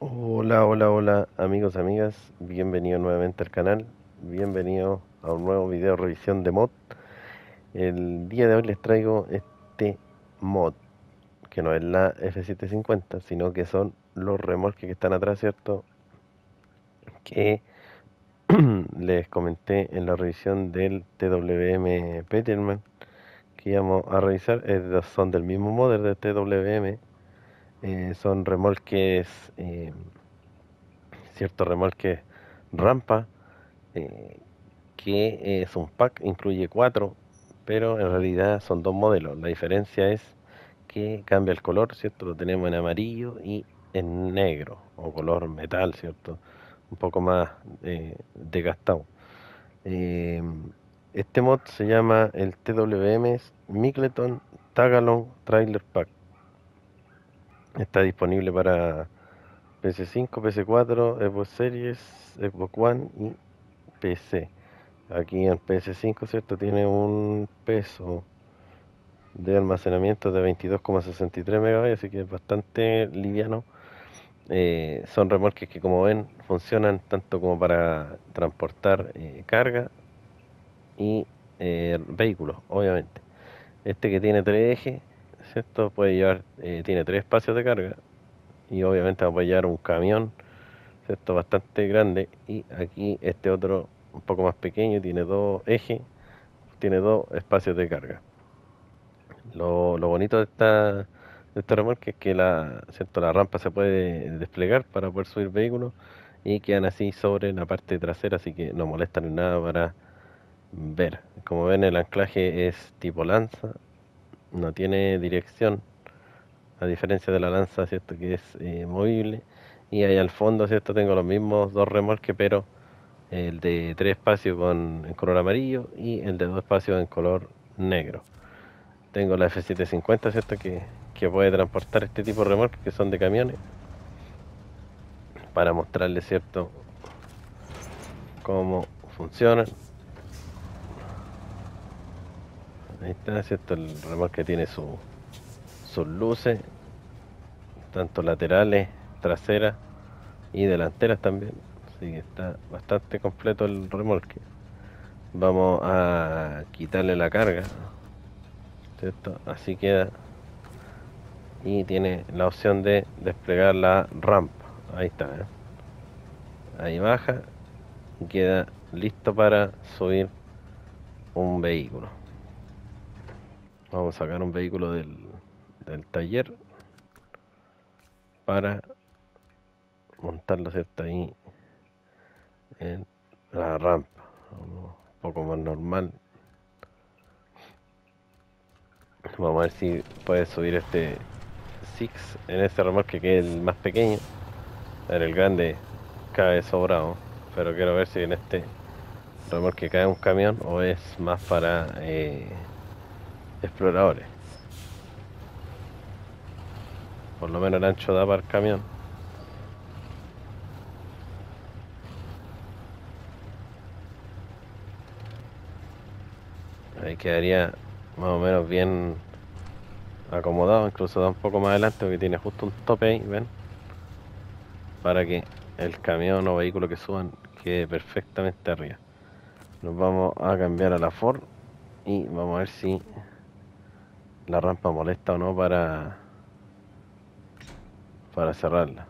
Hola, hola, hola, amigos, amigas, bienvenido nuevamente al canal, bienvenido a un nuevo video revisión de mod. El día de hoy les traigo este mod, que no es la F750, sino que son los remolques que están atrás, ¿cierto? Que les comenté en la revisión del TWM Peterman que íbamos a revisar. Son del mismo modelo de TWM, son remolques, ciertos remolques rampa, eh, que es un pack, incluye cuatro, pero en realidad son dos modelos. La diferencia es que cambia el color, ¿cierto? Lo tenemos en amarillo y en negro, o color metal, ¿cierto? Un poco más desgastado. Eh, este mod se llama el TWM Mickleton Tagalong Trailer Pack. Está disponible para PS5, PS4, Xbox Series, Xbox One y PC. Aquí en PS5, ¿cierto? Tiene un peso de almacenamiento de 22,63 megabytes, así que es bastante liviano. Son remolques que, como ven, funcionan tanto como para transportar carga y vehículos, obviamente. Este que tiene tres ejes, ¿cierto? Puede llevar, tiene tres espacios de carga y obviamente va a poder llevar un camión, ¿cierto? Bastante grande. Y aquí este otro, un poco más pequeño, tiene dos ejes, tiene dos espacios de carga. Lo bonito de este remolque es que ¿cierto? La rampa se puede desplegar para poder subir vehículos y quedan así sobre la parte trasera, así que no molestan en nada para ver. Como ven, el anclaje es tipo lanza, no tiene dirección, a diferencia de la lanza, ¿cierto? Que es movible. Y ahí al fondo, ¿cierto? Tengo los mismos dos remolques, pero el de tres espacios en color amarillo y el de dos espacios en color negro. Tengo la F750, ¿cierto? Que puede transportar este tipo de remolques que son de camiones, para mostrarles, ¿cierto? Cómo funcionan. Ahí está, ¿cierto? El remolque tiene sus luces, tanto laterales, traseras y delanteras también. Así que está bastante completo el remolque. Vamos a quitarle la carga, ¿cierto? Así queda. Y tiene la opción de desplegar la rampa. Ahí está, ¿eh? Ahí baja y queda listo para subir un vehículo. Vamos a sacar un vehículo del taller para montarlo, ¿cierto? Ahí en la rampa. Un poco más normal. Vamos a ver si puede subir este Six en este remolque, que es el más pequeño. En el grande cae sobrado, pero quiero ver si en este remolque cae un camión o es más para exploradores. Por lo menos el ancho da para el camión. Ahí quedaría más o menos bien acomodado, incluso da un poco más adelante porque tiene justo un tope ahí, ¿ven? Para que el camión o vehículo que suban quede perfectamente arriba. Nos vamos a cambiar a la Ford y vamos a ver si la rampa molesta o no para cerrarla.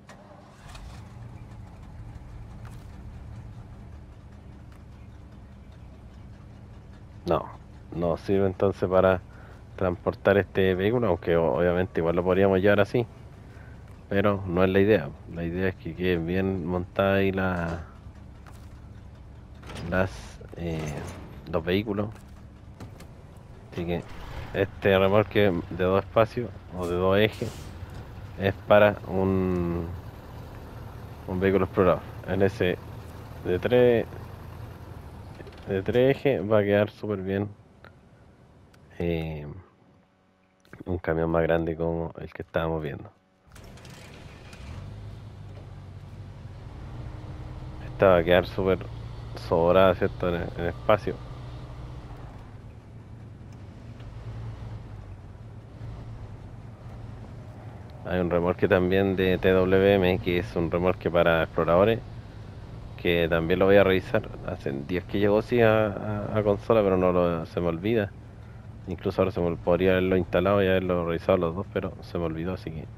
No, no sirve entonces para transportar este vehículo, aunque obviamente igual lo podríamos llevar así, pero no es la idea. La idea es que queden bien montadas ahí las los vehículos. Así que este remolque de dos espacios o de dos ejes es para un vehículo explorador. En ese de tres, de tres ejes va a quedar súper bien eh, un camión más grande como el que estábamos viendo. Esta va a quedar súper sobrada, ¿cierto? En espacio. Hay un remolque también de TWM, que es un remolque para exploradores, que también lo voy a revisar. Hace días que llegó sí a consola, pero se me olvida. Incluso ahora podría haberlo instalado y haberlo revisado los dos, pero se me olvidó, así que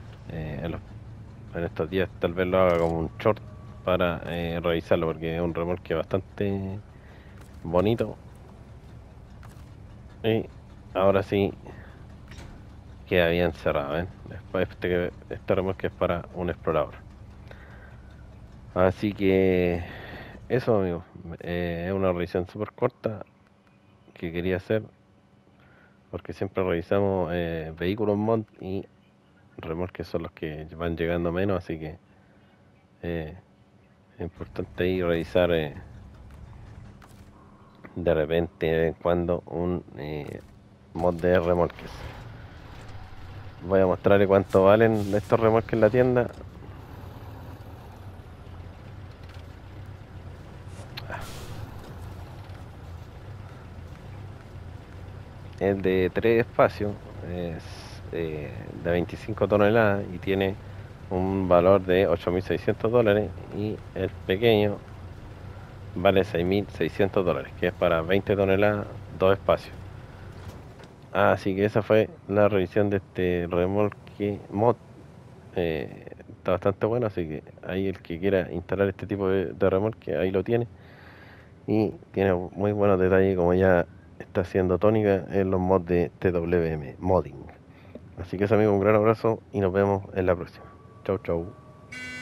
en estos días tal vez lo haga como un short para revisarlo, porque es un remolque bastante bonito. Y ahora sí queda bien cerrado, ¿ven? Después este remolque es para un explorador. Así que eso, amigos, es una revisión súper corta que quería hacer, porque siempre revisamos vehículos mod y remolques son los que van llegando menos, así que eh, es importante ahí revisar de repente, de vez en cuando, un mod de remolques. Voy a mostrarle cuánto valen estos remolques en la tienda. Es de 3 espacios, es de 25 toneladas y tiene un valor de $8.600, y el pequeño vale $6.600, que es para 20 toneladas, 2 espacios. Así que esa fue la revisión de este remolque mod. Está bastante bueno, así que ahí el que quiera instalar este tipo de remolque, ahí lo tiene. Y tiene muy buenos detalles, como ya está haciendo tónica en los mods de TWM Modding. Así que eso, amigo, un gran abrazo y nos vemos en la próxima. Chau, chau.